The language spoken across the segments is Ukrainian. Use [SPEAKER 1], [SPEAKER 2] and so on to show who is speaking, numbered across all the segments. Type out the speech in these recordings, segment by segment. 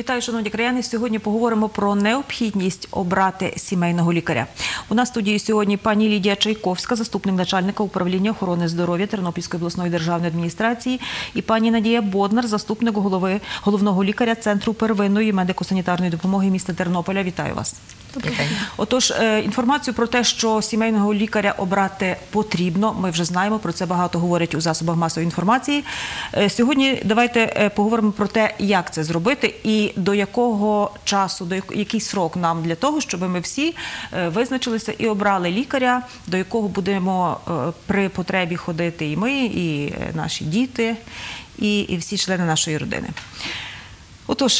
[SPEAKER 1] Вітаю, шановні краяни. Сьогодні поговоримо про необхідність обрати сімейного лікаря. У нас в студії сьогодні пані Лідія Чайковська, заступник начальника управління охорони здоров'я Тернопільської обласної державної адміністрації, і пані Надія Боднар, заступник головного лікаря Центру первинної медико-санітарної допомоги міста Тернополя. Вітаю вас. Отож, інформацію про те, що сімейного лікаря обрати потрібно, ми вже знаємо, про це багато говорять у засобах масової інформації. Сьогодні давайте поговоримо про те, як це зробити і до якого часу, який срок нам для того, щоб ми всі визначилися і обрали лікаря, до якого будемо при потребі ходити і ми, і наші діти, і всі члени нашої родини. Отож,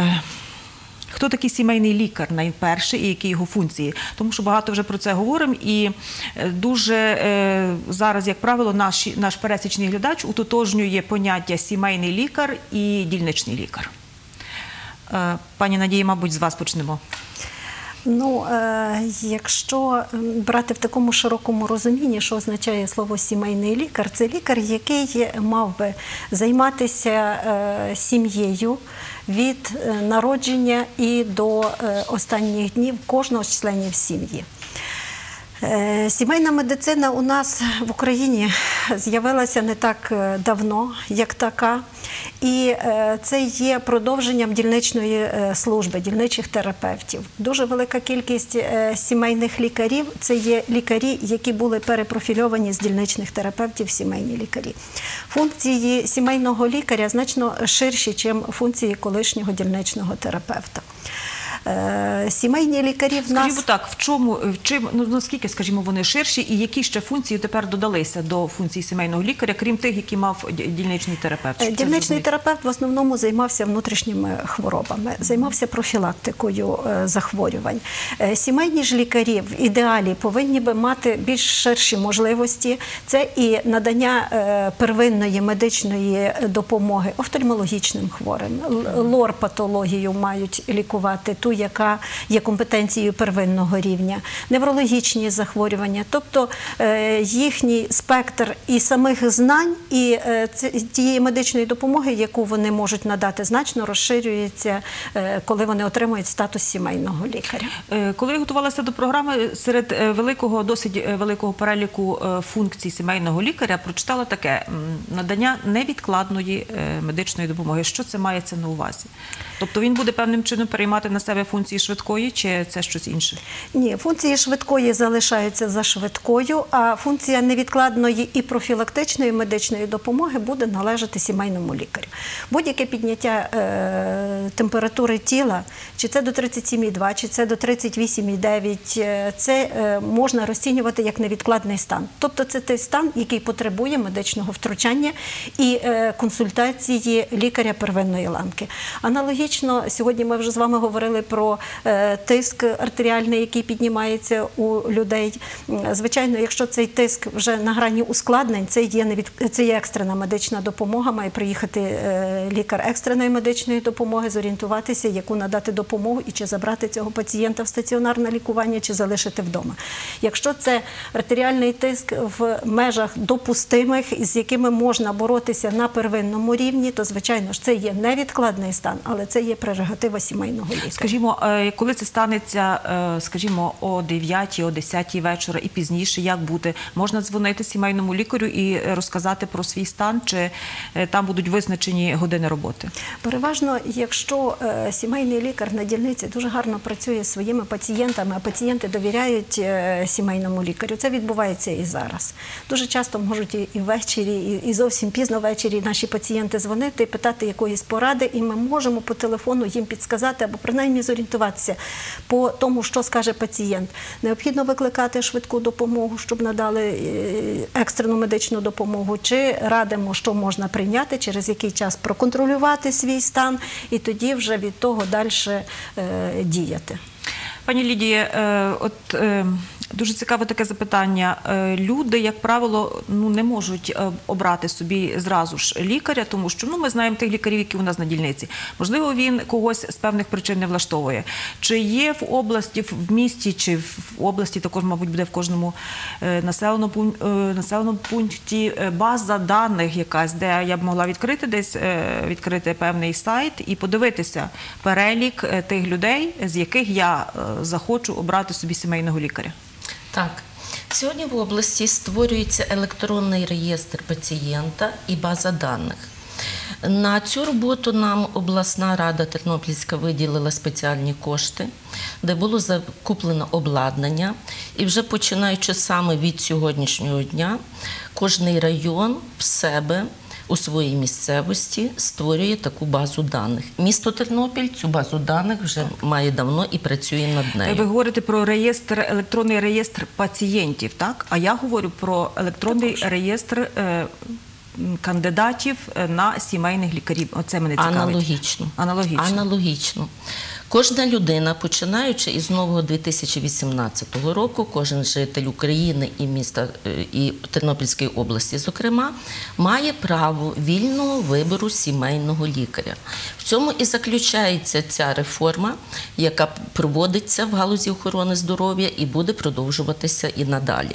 [SPEAKER 1] хто такий сімейний лікар найперше і які його функції? Тому що багато вже про це говоримо і дуже зараз, як правило, наш пересічний глядач утотожнює поняття сімейний лікар і дільничний лікар. Пані Надії, мабуть, з вас почнемо.
[SPEAKER 2] Ну, якщо брати в такому широкому розумінні, що означає слово «сімейний лікар», це лікар, який мав би займатися сім'єю від народження і до останніх днів кожного з членів сім'ї. Сімейна медицина у нас в Україні з'явилася не так давно, як така, і це є продовженням дільничної служби, дільничих терапевтів. Дуже велика кількість сімейних лікарів – це є лікарі, які були перепрофільовані з дільничних терапевтів в сімейні лікарі. Функції сімейного лікаря значно ширші, ніж функції колишнього дільничного терапевта. Сімейні лікарі в нас...
[SPEAKER 1] Скажімо так, наскільки, скажімо, вони ширші і які ще функції тепер додалися до функцій сімейного лікаря, крім тих, які мав дільничний терапевт?
[SPEAKER 2] Дільничний терапевт в основному займався внутрішніми хворобами, займався профілактикою захворювань. Сімейні ж лікарі в ідеалі повинні би мати більш ширші можливості. Це і надання первинної медичної допомоги офтальмологічним хворим, лор-патологію мають лікувати, ту, яка є компетенцією первинного рівня, неврологічні захворювання, тобто їхній спектр і самих знань, і тієї медичної допомоги, яку вони можуть надати, значно розширюється, коли вони отримують статус сімейного лікаря.
[SPEAKER 1] Коли я готувалася до програми, серед досить великого переліку функцій сімейного лікаря прочитала таке – надання невідкладної медичної допомоги. Що це мається на увазі? Тобто він буде певним чином переймати на себе функції швидкої, чи це щось інше? Ні,
[SPEAKER 2] функції швидкої залишаються за швидкою, а функція невідкладної і профілактичної медичної допомоги буде належати сімейному лікарю. Будь-яке підняття температури тіла, чи це до 37,2, чи це до 38,9, це можна розцінювати як невідкладний стан. Тобто це той стан, який потребує медичного втручання і консультації лікаря первинної ланки. Аналогічно, сьогодні ми вже з вами говорили про тиск артеріальний, який піднімається у людей. Звичайно, якщо цей тиск вже на грані ускладнень, це є екстрена медична допомога, має приїхати лікар екстреної медичної допомоги, зорієнтуватися, яку надати допомогу і чи забрати цього пацієнта в стаціонарне лікування, чи залишити вдома. Якщо це артеріальний тиск в межах допустимих, з якими можна боротися на первинному рівні, то, звичайно ж, це є невідкладний стан, але це є прерогатива сімейного лікаря.
[SPEAKER 1] Скажімо, коли це станеться, скажімо, о 9, о 10 вечора і пізніше, як бути? Можна дзвонити сімейному лікарю і розказати про свій стан, чи там будуть визначені години роботи?
[SPEAKER 2] Переважно, якщо сімейний лікар на дільниці дуже гарно працює зі своїми пацієнтами, а пацієнти довіряють сімейному лікарю, це відбувається і зараз. Дуже часто можуть і ввечері, і зовсім пізно ввечері наші пацієнти дзвонити і питати якоїсь поради, і ми можемо по телефону їм підсказати або принаймні зорієнтуватися по тому, що скаже пацієнт. Необхідно викликати швидку допомогу, щоб надали екстрену медичну допомогу, чи радимо, що можна прийняти, через який час проконтролювати свій стан і тоді вже від того далі діяти.
[SPEAKER 1] Пані Лідія, Дуже цікаве таке запитання. Люди, як правило, не можуть обрати собі зразу ж лікаря, тому що ми знаємо тих лікарів, які у нас на дільниці. Можливо, він когось з певних причин не влаштовує. Чи є в області, в місті, чи в області, також, мабуть, буде в кожному населеному пункті база даних якась, де я б могла відкрити певний сайт і подивитися перелік тих людей, з яких я захочу обрати собі сімейного лікаря?
[SPEAKER 3] Так. Сьогодні в області створюється електронний реєстр пацієнта і база даних. На цю роботу нам обласна рада Тернопільська виділила спеціальні кошти, де було закуплено обладнання. І вже починаючи саме від сьогоднішнього дня, кожний район в себе у своїй місцевості створює таку базу даних. Місто Тернопіль цю базу даних вже має давно і працює над нею.
[SPEAKER 1] Ви говорите про електронний реєстр пацієнтів, так? А я говорю про електронний реєстр кандидатів на сімейних лікарів. Оце мене цікавить.
[SPEAKER 3] Аналогічно. Кожна людина, починаючи із нового 2018 року, кожен житель України і міста, і Тернопільської області, зокрема, має право вільного вибору сімейного лікаря. В цьому і заключається ця реформа, яка проводиться в галузі охорони здоров'я і буде продовжуватися і надалі.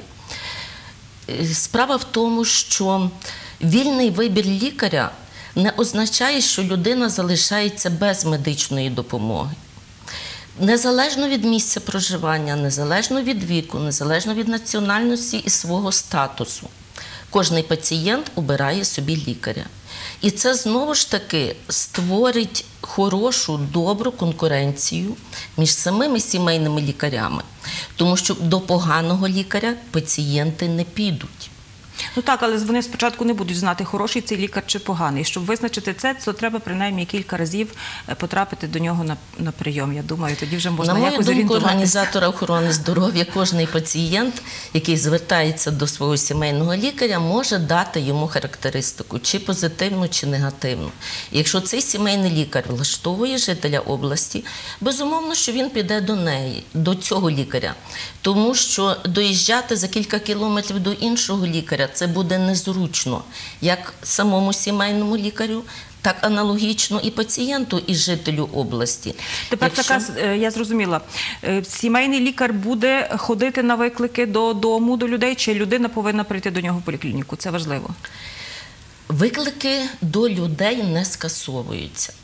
[SPEAKER 3] Справа в тому, що вільний вибір лікаря не означає, що людина залишається без медичної допомоги. Незалежно від місця проживання, незалежно від віку, незалежно від національності і свого статусу, кожний пацієнт обирає собі лікаря. І це знову ж таки створить хорошу, добру конкуренцію між самими сімейними лікарями, тому що до поганого лікаря пацієнти не підуть.
[SPEAKER 1] Ну так, але вони спочатку не будуть знати, хороший цей лікар чи поганий. Щоб визначити це, то треба принаймні кілька разів потрапити до нього на прийом. Я думаю, тоді вже можна якось орієнтуватися.
[SPEAKER 3] На мою думку, організатора охорони здоров'я, кожний пацієнт, який звертається до свого сімейного лікаря, може дати йому характеристику, чи позитивну, чи негативну. І якщо цей сімейний лікар влаштовує жителя області, безумовно, що він піде до цього лікаря. Тому що доїжджати за кілька кілометрів до іншого лікаря – це буде незручно, як самому сімейному лікарю, так аналогічно і пацієнту, і жителю області.
[SPEAKER 1] Тепер я зрозуміла, сімейний лікар буде ходити на виклики додому до людей, чи людина повинна прийти до нього в поліклініку? Це важливо.
[SPEAKER 3] Виклики до людей не скасовуються.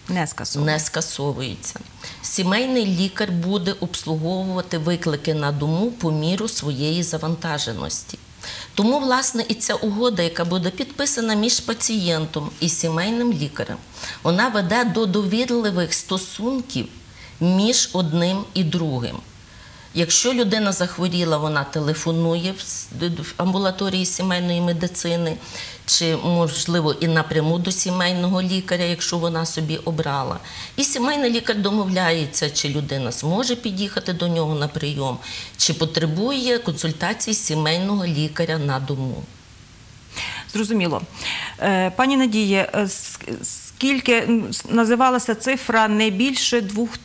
[SPEAKER 1] Не
[SPEAKER 3] скасовується. Сімейний лікар буде обслуговувати виклики на дому по міру своєї завантаженості. Тому, власне, і ця угода, яка буде підписана між пацієнтом і сімейним лікарем, вона веде до довірливих стосунків між одним і другим. Якщо людина захворіла, вона телефонує в амбулаторії сімейної медицини, чи, можливо, і напряму до сімейного лікаря, якщо вона собі обрала. І сімейний лікар домовляється, чи людина зможе під'їхати до нього на прийом, чи потребує консультації сімейного лікаря на дому.
[SPEAKER 1] Зрозуміло. Пані Надія, скільки називалася цифра, не більше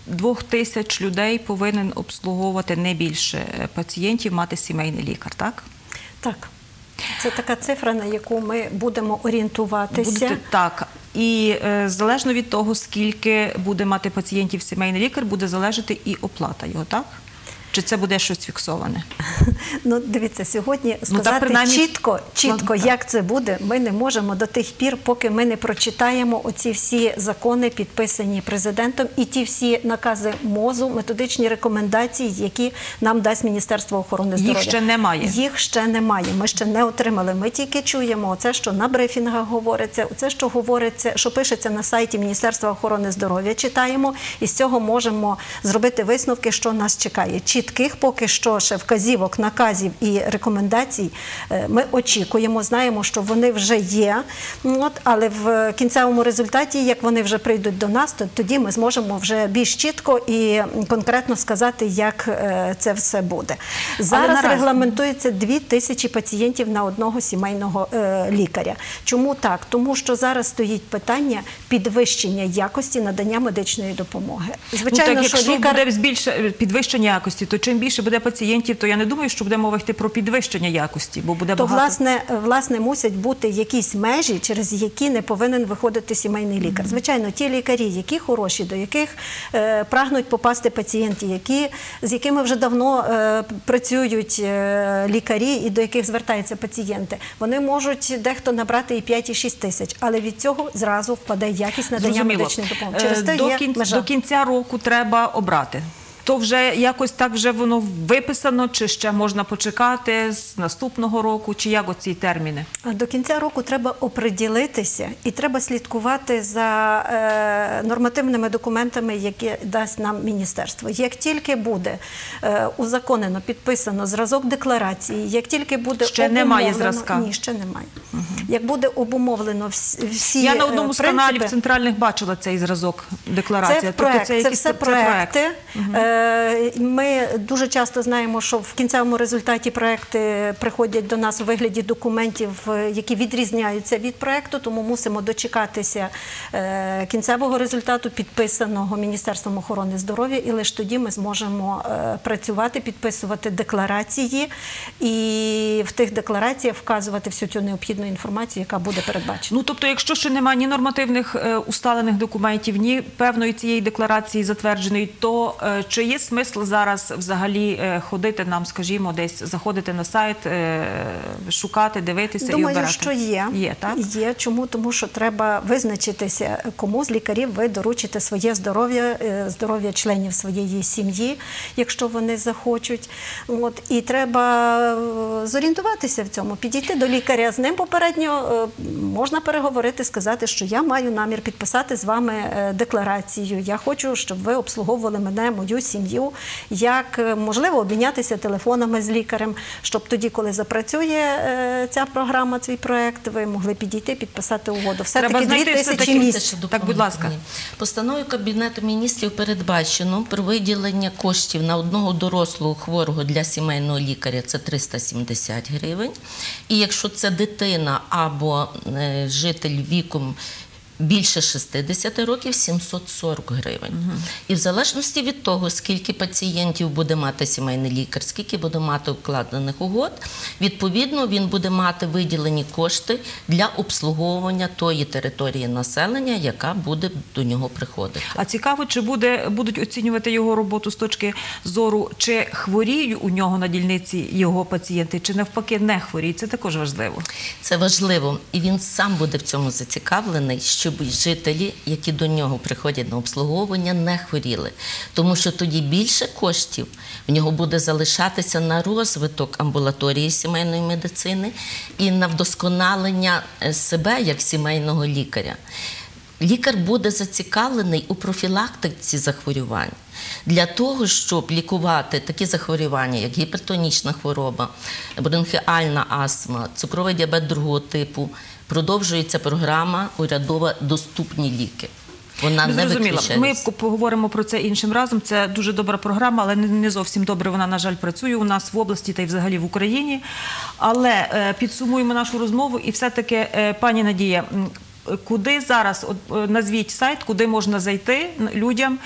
[SPEAKER 1] 2000 людей повинен обслуговувати, не більше пацієнтів мати сімейний лікар, так?
[SPEAKER 2] Так. Це така цифра, на яку ми будемо орієнтуватися.
[SPEAKER 1] Так. І залежно від того, скільки буде мати пацієнтів сімейний лікар, буде залежати і оплата його, так? Чи це буде щось фіксоване?
[SPEAKER 2] Ну, дивіться, сьогодні сказати чітко, як це буде, ми не можемо до тих пір, поки ми не прочитаємо оці всі закони, підписані президентом, і ті всі накази МОЗу, методичні рекомендації, які нам дасть Міністерство охорони здоров'я.
[SPEAKER 1] Їх ще немає?
[SPEAKER 2] Їх ще немає, ми ще не отримали. Ми тільки чуємо оце, що на брифінгах говориться, оце, що говориться, що пишеться на сайті Міністерства охорони здоров'я, читаємо, і з цього можемо зробити висновки, що нас чекає. Чітких поки що ще вказівок, наказів і рекомендацій ми очікуємо, знаємо, що вони вже є, але в кінцевому результаті, як вони вже прийдуть до нас, то тоді ми зможемо вже більш чітко і конкретно сказати, як це все буде. Зараз регламентується 2000 пацієнтів на одного сімейного лікаря. Чому так? Тому що зараз стоїть питання підвищення якості надання медичної допомоги.
[SPEAKER 1] Звичайно, що якщо буде підвищення якості, то Тобто, чим більше буде пацієнтів, то я не думаю, що буде мова йти про підвищення якості, бо буде
[SPEAKER 2] То,
[SPEAKER 1] багато...
[SPEAKER 2] власне, мусять бути якісь межі, через які не повинен виходити сімейний лікар. Звичайно, ті лікарі, які хороші, до яких прагнуть попасти пацієнти, з якими вже давно працюють лікарі і до яких звертаються пацієнти, вони можуть дехто набрати і 5, і 6 тисяч, але від цього зразу впаде якість надання медичної допомоги. Через те є межа.
[SPEAKER 1] До кінця року треба обрати. То вже якось так вже воно виписано, чи ще можна почекати з наступного року, чи як оці терміни?
[SPEAKER 2] До кінця року треба оприділитися і треба слідкувати за нормативними документами, які дасть нам міністерство. Як тільки буде узаконено, підписано зразок декларації, як тільки буде
[SPEAKER 1] ще немає зразка?
[SPEAKER 2] Ні, ще немає. Як буде обумовлено всі
[SPEAKER 1] Я на одному з
[SPEAKER 2] принципи,
[SPEAKER 1] каналів центральних бачила цей зразок декларації.
[SPEAKER 2] Це все проекти. Ми дуже часто знаємо, що в кінцевому результаті проекти приходять до нас у вигляді документів, які відрізняються від проекту, тому мусимо дочекатися кінцевого результату, підписаного Міністерством охорони здоров'я, і лише тоді ми зможемо працювати, підписувати декларації і в тих деклараціях вказувати всю цю необхідну інформацію, яка буде передбачена.
[SPEAKER 1] Ну, тобто, якщо ще немає ні нормативних усталених документів, ні певної цієї декларації затвердженої, то чи є смисл зараз взагалі ходити нам, скажімо, десь заходити на сайт, шукати, дивитися і обирати?
[SPEAKER 2] Думаю, що є.
[SPEAKER 1] Є, так?
[SPEAKER 2] Є. Чому? Тому що треба визначитися, кому з лікарів ви доручите своє здоров'я, здоров'я членів своєї сім'ї, якщо вони захочуть. І треба зорієнтуватися в цьому, підійти до лікаря. З ним попередньо можна переговорити, сказати, що я маю намір підписати з вами декларацію. Я хочу, щоб ви обслуговували мене, мою сім'ю, як, можливо, обмінятися телефонами з лікарем, щоб тоді, коли запрацює ця програма, цей проєкт, ви могли підійти, підписати угоду. Все-таки 2000 місць.
[SPEAKER 1] Так, будь ласка.
[SPEAKER 3] Постановою Кабінету міністрів передбачено про виділення коштів на одного дорослого хворого для сімейного лікаря – це 370 гривень. І якщо це дитина або житель віком більше 60 років – 740 гривень. І в залежності від того, скільки пацієнтів буде мати сімейний лікар, скільки буде мати укладених угод, відповідно, він буде мати виділені кошти для обслуговування тої території населення, яка буде до нього приходити.
[SPEAKER 1] А цікаво, чи будуть оцінювати його роботу з точки зору, чи хворіють у нього на дільниці його пацієнти, чи навпаки не хворіють. Це також важливо.
[SPEAKER 3] Це важливо. І він сам буде в цьому зацікавлений, щоб жителі, які до нього приходять на обслуговування, не хворіли. Тому що тоді більше коштів в нього буде залишатися на розвиток амбулаторії сімейної медицини і на вдосконалення себе як сімейного лікаря. Лікар буде зацікавлений у профілактиці захворювань. Для того, щоб лікувати такі захворювання, як гіпертонічна хвороба, бронхіальна астма, цукровий діабет другого типу, продовжується програма урядова «Доступні ліки». Вона не виключається.
[SPEAKER 1] Ми поговоримо про це іншим разом. Це дуже добра програма, але не зовсім добре вона, на жаль, працює у нас в області та й взагалі в Україні. Але підсумуємо нашу розмову і все-таки, пані Надія, куди зараз, назвіть сайт, куди можна зайти людям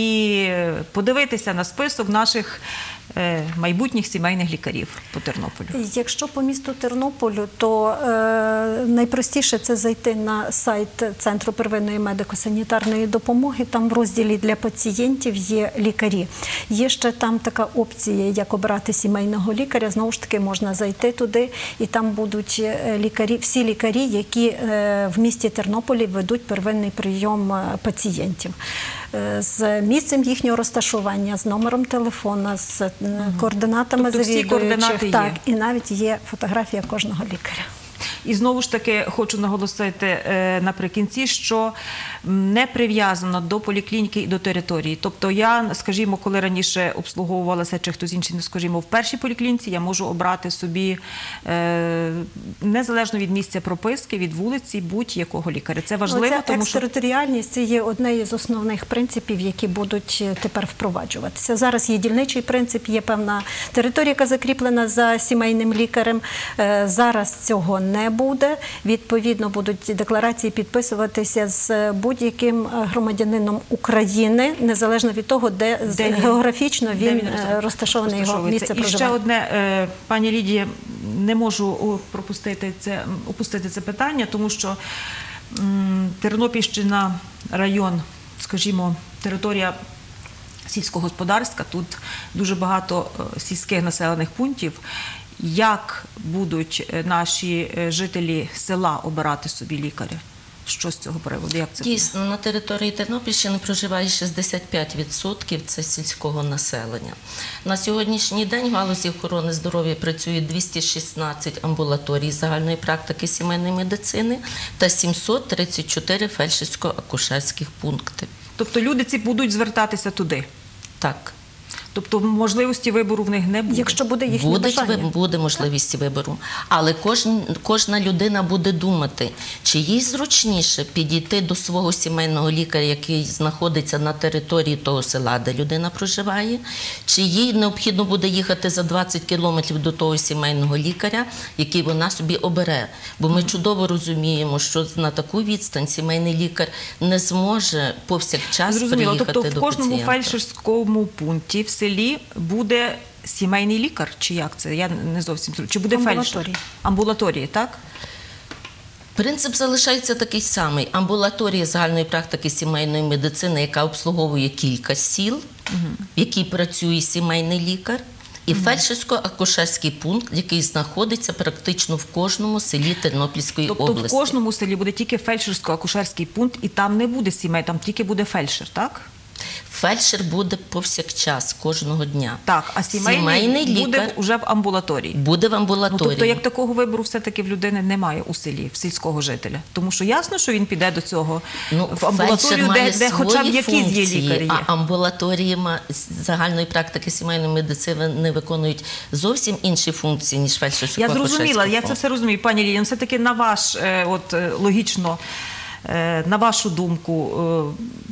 [SPEAKER 1] і подивитися на список наших майбутніх сімейних лікарів по Тернополю?
[SPEAKER 2] Якщо по місту Тернополю, то найпростіше це зайти на сайт Центру первинної медико-санітарної допомоги. Там в розділі для пацієнтів є лікарі. Є ще там така опція, як обрати сімейного лікаря. Знову ж таки, можна зайти туди, і там будуть лікарі, всі лікарі, які в місті Тернополі ведуть первинний прийом пацієнтів. З місцем їхнього розташування, з номером телефона, з координатами завідуючих. Так, і навіть є фотографія кожного лікаря.
[SPEAKER 1] І знову ж таки хочу наголосити наприкінці, що не прив'язано до поліклініки і до території. Тобто я, скажімо, коли раніше обслуговувалася, чи хтось інший, скажімо, в першій поліклініці, я можу обрати собі, незалежно від місця прописки, від вулиці, будь-якого лікаря. Це важливо, тому що... Екстериторіальність – це є одне з основних принципів, які будуть тепер впроваджуватися. Зараз є дільничий принцип, є певна територія, яка закріплена за сімейним лікарем. Зараз цього не
[SPEAKER 2] не буде. Відповідно, будуть декларації підписуватися з будь-яким громадянином України, незалежно від того, де географічно він розташований, його місце проживання.
[SPEAKER 1] І ще одне, пані Лідія, не можу опустити це питання, тому що Тернопільщина, район, скажімо, територія сільськогосподарська, тут дуже багато сільських населених пунктів. Як будуть наші жителі села обирати собі лікаря? Що з цього приводу? Як це?
[SPEAKER 3] Дійсно, на території Тернопільщини проживає 65% це сільського населення. На сьогоднішній день в галузі охорони здоров'я працює 216 амбулаторій загальної практики сімейної медицини та 734 фельдшерсько-акушерських пункти.
[SPEAKER 1] Тобто люди ці будуть звертатися туди?
[SPEAKER 3] Так.
[SPEAKER 1] Тобто можливості вибору в них не буде?
[SPEAKER 2] Якщо буде їхнє бажання.
[SPEAKER 3] Буде можливість вибору. Але кожна людина буде думати, чи їй зручніше підійти до свого сімейного лікаря, який знаходиться на території того села, де людина проживає, чи їй необхідно буде їхати за 20 кілометрів до того сімейного лікаря, який вона собі обере. Бо ми чудово розуміємо, що на таку відстань сімейний лікар не зможе повсякчас приїхати до пацієнта.
[SPEAKER 1] Тобто в кожному фельдшерському пункті в селі буде сімейний лікар, чи як це? Я не зовсім зрозуміла. Чи буде фельдшер? Амбулаторії, так?
[SPEAKER 3] Принцип залишається такий самий. Амбулаторія загальної практики сімейної медицини, яка обслуговує кілька сіл, в якій працює сімейний лікар, і фельдшерсько-акушерський пункт, який знаходиться практично в кожному селі Тернопільської області.
[SPEAKER 1] Тобто в кожному селі буде тільки фельдшерсько-акушерський пункт, і там не буде сімей, там тільки буде фельдшер, так?
[SPEAKER 3] Фельдшер буде повсякчас, кожного дня.
[SPEAKER 1] Так, а сімейний лікар буде вже в амбулаторії.
[SPEAKER 3] Буде в амбулаторії.
[SPEAKER 1] Тобто, як такого вибору все-таки в людини немає у селі, в сільського жителя. Тому що ясно, що він піде до цього в амбулаторію, де хоча б якісь є лікарі.
[SPEAKER 3] А амбулаторії загальної практики сімейної медицини не виконують зовсім інші функції, ніж фельдшерсько-акушерський пункт.
[SPEAKER 1] Я зрозуміла, я це все розумію. Пані Лілія, все-таки на ваш, логічно, на вашу думку,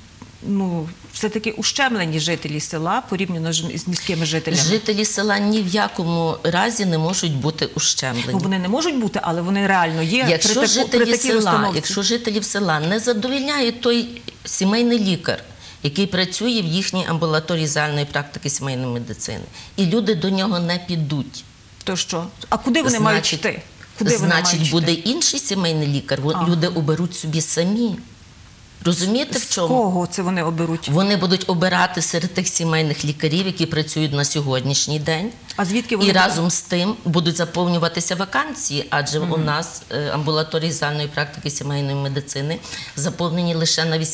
[SPEAKER 1] все-таки ущемлені жителі села порівняно з міськими жителями?
[SPEAKER 3] Жителі села ні в якому разі не можуть бути ущемлені.
[SPEAKER 1] Вони не можуть бути, але вони реально є при такій розстановці.
[SPEAKER 3] Якщо жителів села не задовольняє той сімейний лікар, який працює в їхній амбулаторії загальної практики сімейної медицини, і люди до нього не підуть.
[SPEAKER 1] То що? А куди вони мають йти?
[SPEAKER 3] Значить, буде інший сімейний лікар, люди оберуть собі самі. Розумієте, в чому?
[SPEAKER 1] З кого це вони оберуть?
[SPEAKER 3] Вони будуть обирати серед тих сімейних лікарів, які працюють на сьогоднішній день.
[SPEAKER 1] А звідки вони?
[SPEAKER 3] І разом з тим будуть заповнюватися вакансії, адже у нас амбулаторії загальної практики сімейної медицини заповнені лише на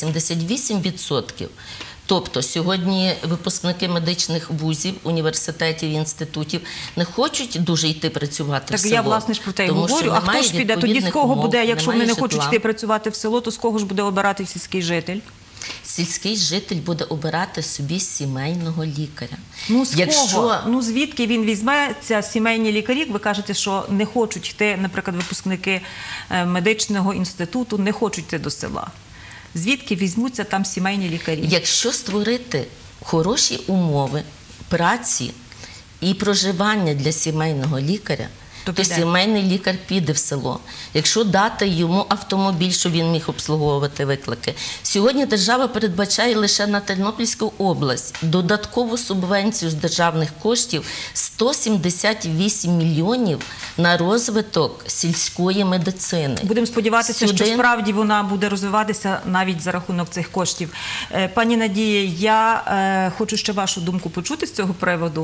[SPEAKER 3] 88%. Тобто сьогодні випускники медичних вузів, університетів, інститутів не хочуть дуже йти працювати в село.
[SPEAKER 1] Так я, власне, ж про те й говорю. А хто ж піде? Тоді з кого буде, якщо вони не хочуть йти працювати в село, то з кого ж буде обирати сільський житель?
[SPEAKER 3] Сільський житель буде обирати собі сімейного лікаря.
[SPEAKER 1] Ну, з кого? Ну, звідки він візьметься? Сімейні лікарі, ви кажете, що не хочуть йти, наприклад, випускники медичного інституту, не хочуть йти до села. Звідки візьмуться там сімейні лікарі?
[SPEAKER 3] Якщо створити хороші умови праці і проживання для сімейного лікаря, то сімейний лікар піде в село. Якщо дати йому автомобіль, щоб він міг обслуговувати виклики. Сьогодні держава передбачає лише на Тернопільську область додаткову субвенцію з державних коштів 178 мільйонів на розвиток сільської медицини.
[SPEAKER 1] Будемо сподіватися, що справді вона буде розвиватися навіть за рахунок цих коштів. Пані Надія, я хочу ще вашу думку почути з цього приводу.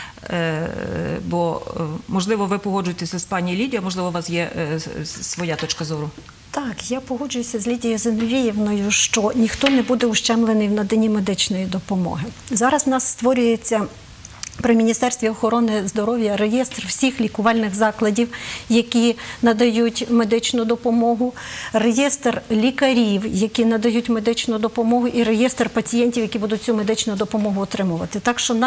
[SPEAKER 1] Бо, можливо, ви погоджуєтеся з пані Лідією, можливо, у вас є своя точка зору.
[SPEAKER 2] Так, я погоджуюся з Лідією Зіновіївною, що ніхто не буде ущемлений в наданні медичної допомоги. Зараз в нас створюється при Міністерстві охорони здоров'я реєстр всіх лікувальних закладів, які надають медичну допомогу, реєстр лікарів, які надають медичну допомогу, і реєстр пацієнтів, які будуть цю медичну допомогу отримувати. Так що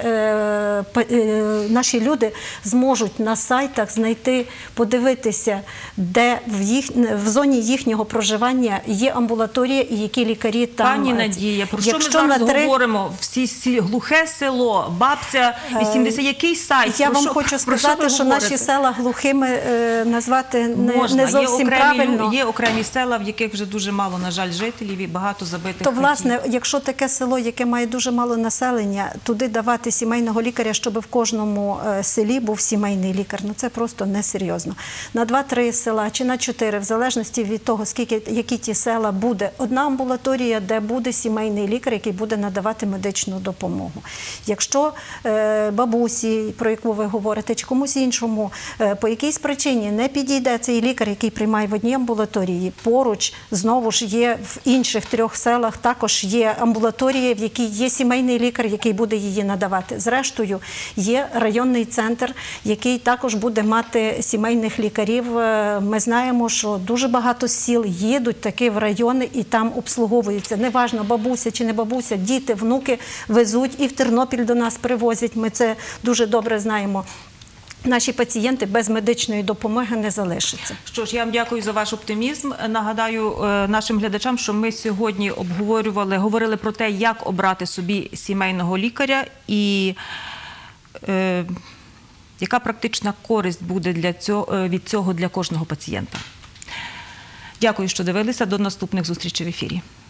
[SPEAKER 2] наші люди зможуть на сайтах знайти, подивитися, де в зоні їхнього проживання є амбулаторія і які лікарі там.
[SPEAKER 1] Пані Надія, про що ми зараз говоримо? Всі глухе село, бабця 380, який сайт?
[SPEAKER 2] Я
[SPEAKER 1] Про
[SPEAKER 2] вам
[SPEAKER 1] що-
[SPEAKER 2] хочу
[SPEAKER 1] про що ви
[SPEAKER 2] сказати, що
[SPEAKER 1] говорите?
[SPEAKER 2] наші села глухими назвати
[SPEAKER 1] Можна.
[SPEAKER 2] не зовсім правильно.
[SPEAKER 1] Є окремі села, в яких вже дуже мало, на жаль, жителів і багато забитих
[SPEAKER 2] То,
[SPEAKER 1] хатів.
[SPEAKER 2] власне, якщо таке село, яке має дуже мало населення, туди давати сімейного лікаря, щоб в кожному селі був сімейний лікар, ну це просто несерйозно. На 2-3 села чи на 4, в залежності від того, які ті села, буде одна амбулаторія, де буде сімейний лікар, який буде надавати медичну допомогу. Якщо бабусі, про яку ви говорите, чи комусь іншому, по якійсь причині не підійде цей лікар, який приймає в одній амбулаторії, поруч, знову ж є в інших 3 селах, також є амбулаторія, в якій є сімейний лікар, який буде її надавати. Зрештою, є районний центр, який також буде мати сімейних лікарів. Ми знаємо, що дуже багато сіл їдуть таки в райони і там обслуговуються. Неважно, бабуся чи не бабуся, діти, внуки везуть і в Тернопіль до нас привозять. Ми це дуже добре знаємо. Наші пацієнти без медичної допомоги не залишаться.
[SPEAKER 1] Що ж, я вам дякую за ваш оптимізм. Нагадаю нашим глядачам, що ми сьогодні говорили про те, як обрати собі сімейного лікаря і яка практична користь буде від цього для кожного пацієнта. Дякую, що дивилися. До наступних зустрічей в ефірі.